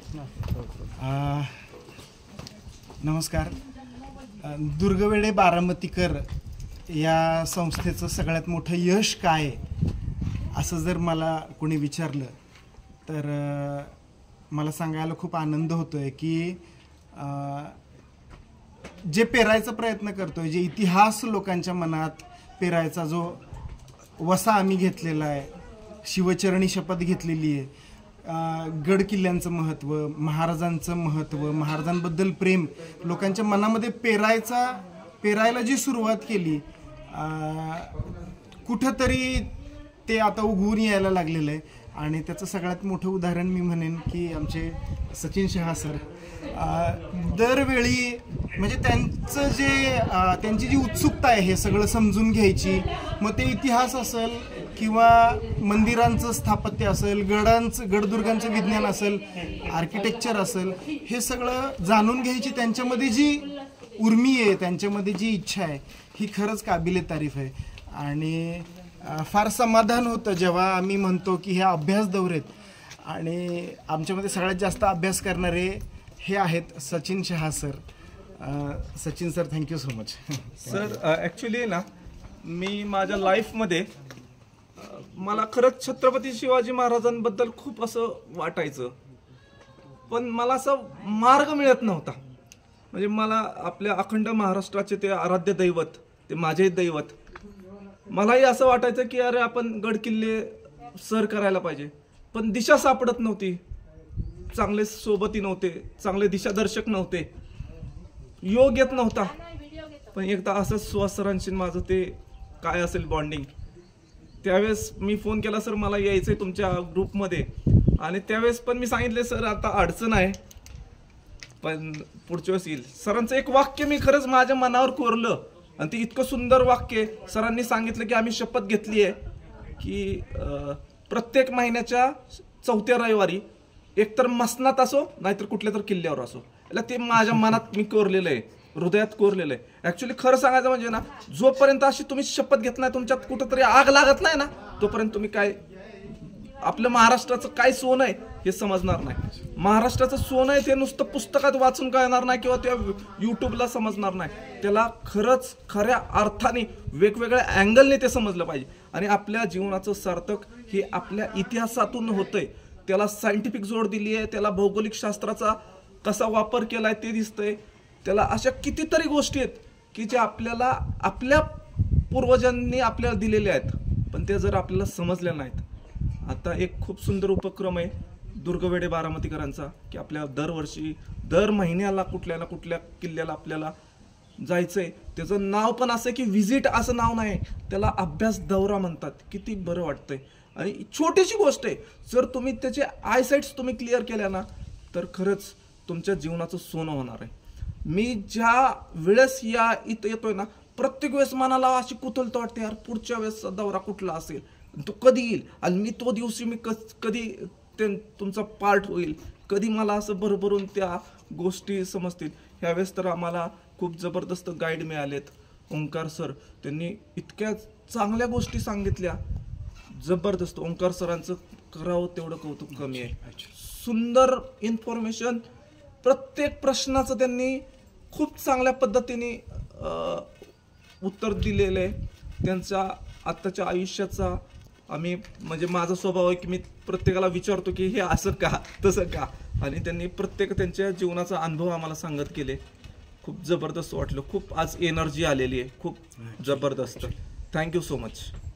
नमस्कार. दुर्गवेडे बारामतीकर या संस्थेचं सगळ्यात मोठं यश काय आहे असं जर मला कोणी विचारलं तर मला सांगायला खूप आनंद होतोय की जे पेरायचा प्रयत्न करतोय, जे इतिहास लोकांच्या मनात पेरायचा जो वसा आम्ही घेतलेला आहे, शिवचरणी शपथ घेतलेली आहे, गड किल्ल्यांचं महत्त्व, महाराजांचं महत्त्व, महाराजांबद्दल प्रेम लोकांच्या मनामध्ये पेरायला जी सुरुवात केली, कुठंतरी ते आता उगवून यायला लागलेलं आहे. आणि त्याचं सगळ्यात मोठं उदाहरण मी म्हणेन की आमचे सचिन शहा सर दरवेळी म्हणजे त्यांची जी उत्सुकता आहे हे सगळं समजून घ्यायची, मग ते इतिहास असेल किंवा मंदिरांचं स्थापत्य असेल, गडदुर्गांचं विज्ञान असेल, आर्किटेक्चर असेल, हे सगळं जाणून घ्यायची त्यांच्यामध्ये जी उर्मी आहे, त्यांच्यामध्ये जी इच्छा आहे, ही खरंच काबिले तारीफ आहे. आणि फार समाधान होतं जेव्हा आम्ही म्हणतो की हे अभ्यास दौरे आहेत आणि आमच्यामध्ये सगळ्यात जास्त अभ्यास करणारे हे आहेत Sachin Shah sir. Sachin sir, thank you so much. Sir actually ना मी माझ्या लाईफमध्ये मला खरंच छत्रपती शिवाजी महाराजांबद्दल खूप असं वाटायचं, पण मला असं मार्ग मिळत नव्हता. म्हणजे मला आपल्या अखंड महाराष्ट्राचे ते आराध्य दैवत, ते माझे दैवत, मलाही असं वाटायचं की अरे आपण गड किल्ले सर करायला पाहिजे, पण दिशा सापडत नव्हती, चांगले सोबती नव्हते, चांगले दिशादर्शक नव्हते, योग येत नव्हता. पण एकदा असंच सुहास माझं ते काय असेल बॉन्डिंग, त्यावेळेस मी फोन केला, सर मला यायचंय तुमच्या ग्रुपमध्ये. आणि त्यावेळेस पण मी सांगितले सर आता अडचण आहे, पण पुढच्या वेळेस येईल. सरांचं एक वाक्य मी खरंच माझ्या मनावर कोरलं आणि ते इतकं सुंदर वाक्य. सरांनी सांगितलं की आम्ही शपथ घेतली आहे की प्रत्येक महिन्याच्या 4थ्या रविवारी एकतर मसनात असो नाहीतर कुठल्या तर किल्ल्यावर असो, याला ते माझ्या मनात मी कोरलेलं आहे, हृदयात कोरलेलं आहे. ॲक्च्युली खरं सांगायचं म्हणजे ना, जोपर्यंत अशी तुम्ही शपथ घेत नाही, तुमच्यात कुठंतरी आग लागत नाही ना, तोपर्यंत तुम्ही काय आपलं महाराष्ट्राचं काय सोनं आहे हे समजणार नाही. महाराष्ट्राचं सोनं आहे ते नुसतं पुस्तकात वाचून कळणार नाही किंवा त्या यूट्यूबला समजणार नाही. त्याला खरंच खऱ्या अर्थाने वेगवेगळ्या अँगलने ते समजलं पाहिजे. आणि आपल्या जीवनाचं सार्थक हे आपल्या इतिहासातून होतंय. त्याला सायंटिफिक जोड दिली आहे, त्याला भौगोलिक शास्त्राचा कसा वापर केलाय ते दिसतंय, त्याला अशा कितीतरी गोष्टी आहेत की ज्या आपल्याला आपल्या पूर्वजांनी आपल्याला दिलेल्या आहेत, पण ते जर आपल्याला समजल्या नाहीत. आता एक खूप सुंदर उपक्रम आहे दुर्गवेडे बारामतीकरांचा की आपल्या दरवर्षी दर महिन्याला कुठल्या ना कुठल्या किल्ल्याला आपल्याला जायचंय. त्याचं नाव पण असं की व्हिजिट असं नाव नाही, त्याला अभ्यास दौरा म्हणतात. किती बरं वाटतंय. आणि छोटीशी गोष्ट आहे, जर तुम्ही त्याचे आयसाईट्स तुम्ही क्लिअर केल्या ना तर खरंच तुमच्या जीवनाचं सोनं होणार आहे. मी ज्या वेळेस इथं येतोय ना, प्रत्येक वेळेस मनाला अशी कुतूहलता वाटते, यार पुढच्या वेळेस दौरा कुठला असेल, तो कधी येईल आणि मी तो दिवशी मी कधी तुमचा पार्ट होईल, कधी मला असं भरभरून त्या गोष्टी समजतील. ह्यावेळेस तर आम्हाला खूप जबरदस्त गाईड मिळालेत. ओंकार सर, त्यांनी इतक्या चांगल्या गोष्टी सांगितल्या, जबरदस्त. ओंकार सरांचं करावं तेवढं कौतुक कमी आहे. सुंदर इन्फॉर्मेशन, प्रत्येक प्रश्नाचं त्यांनी खूप चांगल्या पद्धतीने उत्तर दिलेलं आहे. त्यांच्या आत्ताच्या आयुष्याचा आम्ही म्हणजे माझा स्वभाव आहे की मी प्रत्येकाला विचारतो की हे असं का तसं का, आणि त्यांनी प्रत्येक त्यांच्या जीवनाचा अनुभव आम्हाला सांगत गेले. खूप जबरदस्त वाटलं, खूप आज एनर्जी आलेली आहे, खूप जबरदस्त. Thank you so much.